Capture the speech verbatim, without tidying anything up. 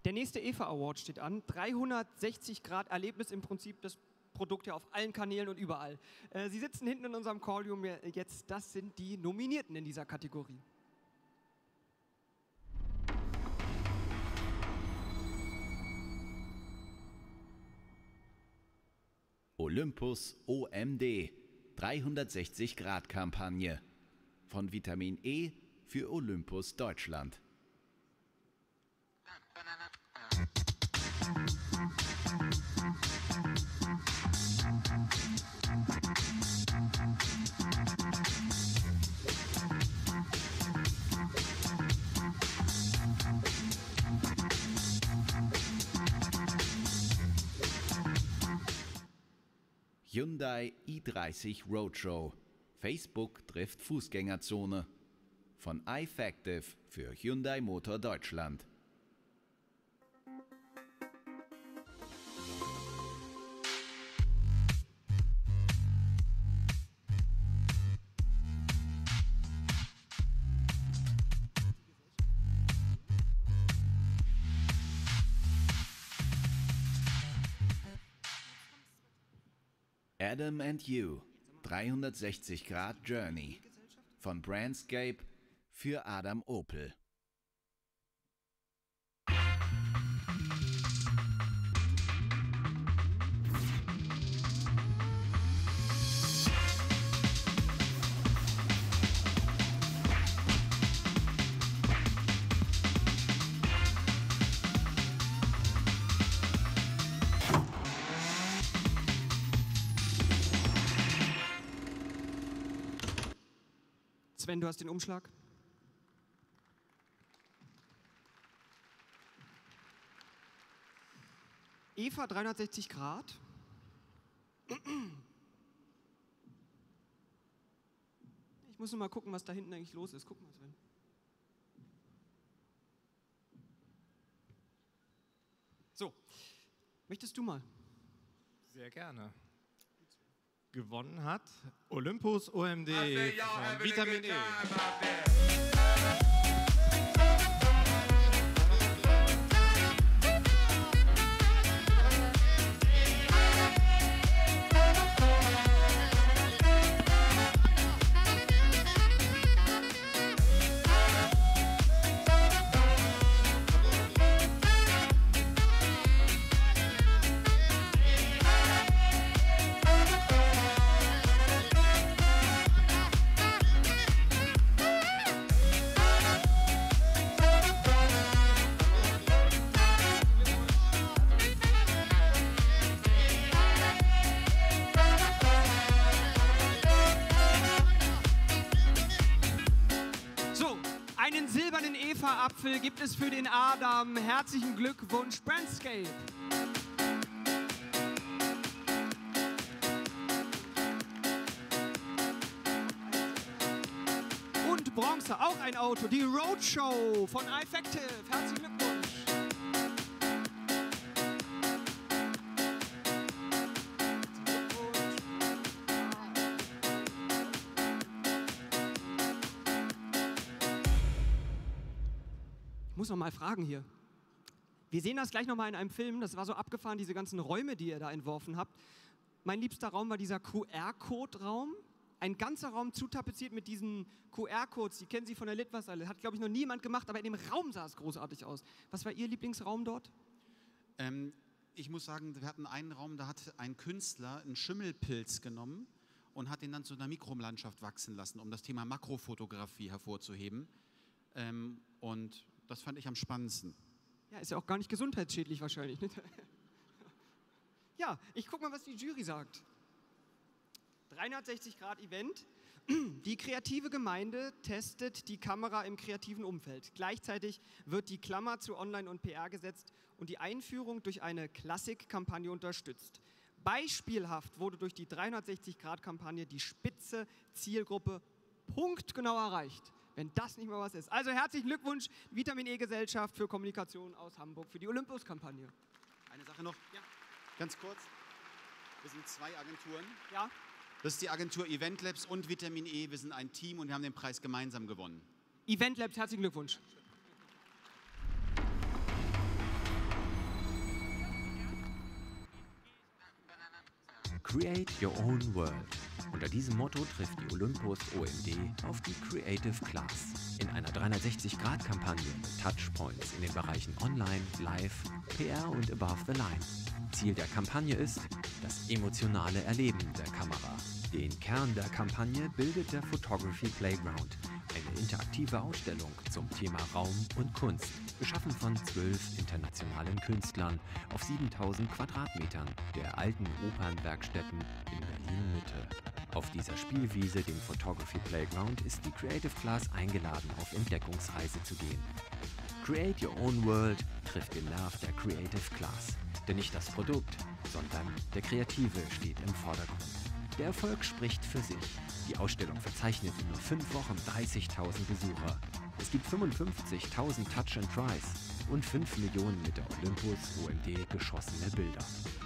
Der nächste E F A Award steht an. dreihundertsechzig Grad Erlebnis im Prinzip das Produkt ja auf allen Kanälen und überall. Äh, Sie sitzen hinten in unserem Callroom jetzt. Das sind die Nominierten in dieser Kategorie. Olympus O M D dreihundertsechzig Grad Kampagne von Vitamin E für Olympus Deutschland. Hyundai i dreißig Roadshow. Facebook trifft Fußgängerzone. Von iFactive für Hyundai Motor Deutschland. Adam and You, dreihundertsechzig Grad Journey von Brandscape für Adam Opel. Sven, du hast den Umschlag. Eva dreihundertsechzig Grad. Ich muss nur mal gucken, was da hinten eigentlich los ist. Guck mal, Sven. So, möchtest du mal? Sehr gerne. Gewonnen hat Olympus O M D von Vitamin E. Einen silbernen Eva-Apfel gibt es für den Adam. Herzlichen Glückwunsch, Brandscape. Und Bronze, auch ein Auto, die Roadshow von iFactive. Herzlichen Glückwunsch. Ich muss noch mal fragen hier. Wir sehen das gleich noch mal in einem Film. Das war so abgefahren, diese ganzen Räume, die ihr da entworfen habt. Mein liebster Raum war dieser Q R-Code-Raum. Ein ganzer Raum zutapeziert mit diesen Q R-Codes. Die kennen Sie von der Litfaßsäule. Hat, glaube ich, noch niemand gemacht, aber in dem Raum sah es großartig aus. Was war Ihr Lieblingsraum dort? Ähm, ich muss sagen, wir hatten einen Raum, da hat ein Künstler einen Schimmelpilz genommen und hat ihn dann zu einer Mikrolandschaft wachsen lassen, um das Thema Makrofotografie hervorzuheben. Ähm, und das fand ich am spannendsten. Ja, ist ja auch gar nicht gesundheitsschädlich wahrscheinlich. Ne? Ja, ich guck mal, was die Jury sagt. dreihundertsechzig Grad Event. Die kreative Gemeinde testet die Kamera im kreativen Umfeld. Gleichzeitig wird die Klammer zu Online und P R gesetzt und die Einführung durch eine Klassik-Kampagne unterstützt. Beispielhaft wurde durch die dreihundertsechzig Grad Kampagne die spitze Zielgruppe punktgenau erreicht. Wenn das nicht mal was ist. Also herzlichen Glückwunsch, Vitamin E Gesellschaft für Kommunikation aus Hamburg für die Olympus-Kampagne. Eine Sache noch, ja. Ganz kurz. Wir sind zwei Agenturen. Ja. Das ist die Agentur Event Labs und Vitamin E. Wir sind ein Team und wir haben den Preis gemeinsam gewonnen. Event Labs, herzlichen Glückwunsch. Create Your Own World. Unter diesem Motto trifft die Olympus O M D auf die Creative Class. In einer dreihundertsechzig Grad Kampagne mit Touchpoints in den Bereichen Online, Live, P R und Above the Line. Ziel der Kampagne ist das emotionale Erleben der Kamera. Den Kern der Kampagne bildet der Photography Playground, eine interaktive Ausstellung zum Thema Raum und Kunst, geschaffen von zwölf internationalen Künstlern auf siebentausend Quadratmetern der alten Opernwerkstätten in Berlin-Mitte. Auf dieser Spielwiese, dem Photography Playground, ist die Creative Class eingeladen, auf Entdeckungsreise zu gehen. Create Your Own World trifft den Nerv der Creative Class. Denn nicht das Produkt, sondern der Kreative steht im Vordergrund. Der Erfolg spricht für sich. Die Ausstellung verzeichnet in nur fünf Wochen dreißigtausend Besucher. Es gibt fünfundfünfzigtausend Touch and Tries und fünf Millionen mit der Olympus O M D geschossene Bilder.